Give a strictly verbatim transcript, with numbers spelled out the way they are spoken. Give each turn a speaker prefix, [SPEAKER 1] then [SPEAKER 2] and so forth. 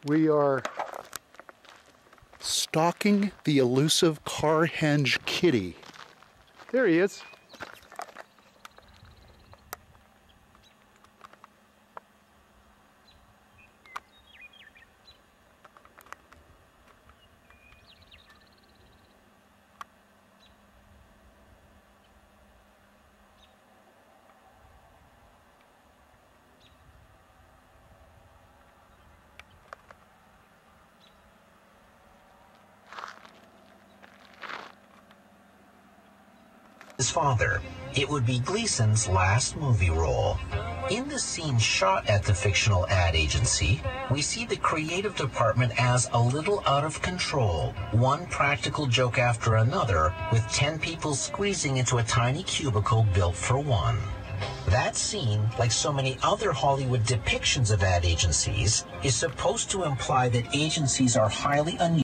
[SPEAKER 1] We are stalking the elusive Carhenge Kitty. There he is.
[SPEAKER 2] His father. It would be Gleason's last movie role. In the scene shot at the fictional ad agency, we see the creative department as a little out of control, one practical joke after another, with ten people squeezing into a tiny cubicle built for one. That scene, like so many other Hollywood depictions of ad agencies, is supposed to imply that agencies are highly unusual.